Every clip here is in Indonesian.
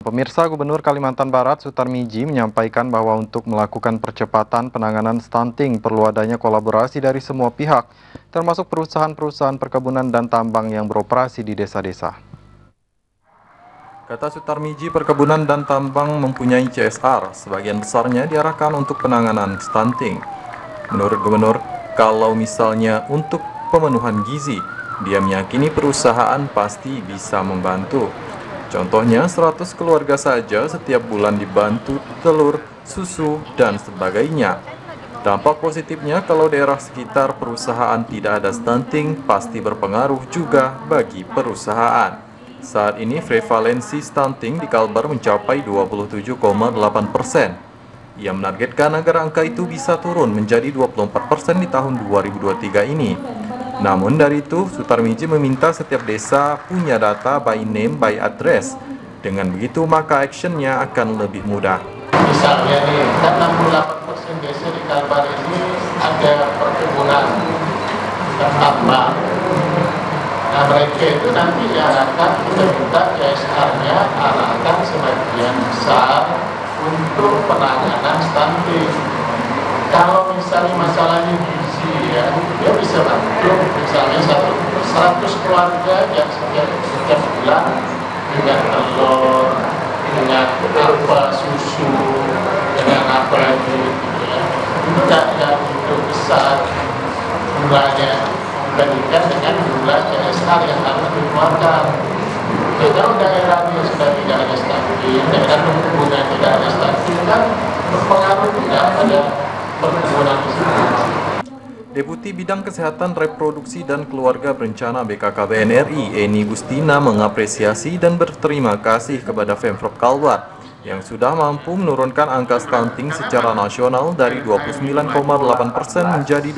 Pemirsa, Gubernur Kalimantan Barat Sutarmiji menyampaikan bahwa untuk melakukan percepatan penanganan stunting perlu adanya kolaborasi dari semua pihak, termasuk perusahaan-perusahaan perkebunan dan tambang yang beroperasi di desa-desa. Kata Sutarmiji, perkebunan dan tambang mempunyai CSR, sebagian besarnya diarahkan untuk penanganan stunting. Menurut Gubernur, kalau misalnya untuk pemenuhan gizi, dia meyakini perusahaan pasti bisa membantu. Contohnya 100 keluarga saja setiap bulan dibantu telur, susu, dan sebagainya. Dampak positifnya kalau daerah sekitar perusahaan tidak ada stunting pasti berpengaruh juga bagi perusahaan. Saat ini prevalensi stunting di Kalbar mencapai 27,8%. Ia menargetkan agar angka itu bisa turun menjadi 24% di tahun 2023 ini. Namun dari itu, Sutarmiji meminta setiap desa punya data by name by address. Dengan begitu maka actionnya akan lebih mudah. Misalnya nih, kan 68% desa di Kalbar ini ada perkebunan dan tambang. Nah mereka itu nanti diarahkan kita minta CSR-nya arahkan sebagian besar untuk penanganan stunting. Kalau misalnya masalahnya gizi ya, dia bisa bantu misalnya 100 keluarga yang setiap bulan dengan telur, dengan apa susu, dengan apa lagi gitu ya. Itu tidak begitu besar jumlahnya dibandingkan dengan jumlah CSR yang harus dikeluarkan. Kalau daerahnya sudah tidak ada stunting, daerah perkebunan tidak ada stunting, kan berpengaruh tidak pada perkebunan tersebut. Deputi Bidang Kesehatan Reproduksi dan Keluarga Berencana BKKBN RI, Eni Gustina, mengapresiasi dan berterima kasih kepada Pemprov Kalbar yang sudah mampu menurunkan angka stunting secara nasional dari 29,8% menjadi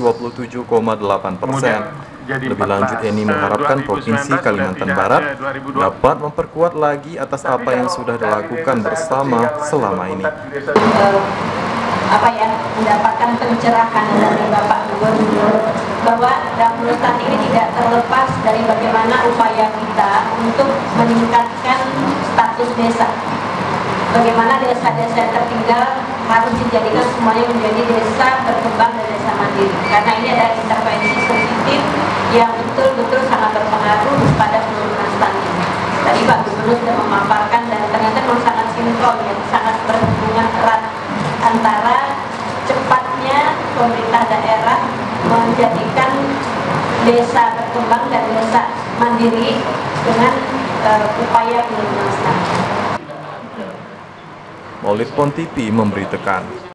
27,8%. Lebih lanjut, Eni mengharapkan Provinsi Kalimantan Barat dapat memperkuat lagi atas apa yang sudah dilakukan bersama selama ini. Mendapatkan pencerahan dari Bapak Gubernur bahwa dapur stunting ini tidak terlepas dari bagaimana upaya kita untuk meningkatkan status desa. Bagaimana desa-desa yang tertinggal harus dijadikan semuanya menjadi desa berkembang dan desa mandiri. Karena ini ada intervensi sensitif yang betul-betul sangat berpengaruh pada penurunan stunting. Tadi Pak Gubernur sudah memaparkan dan ternyata memang sangat sinkron, yang sangat berhubungan erat antara cepatnya pemerintah daerah menjadikan desa berkembang dan desa mandiri dengan upaya penurunan stunting. Maulid Pon TV memberitakan.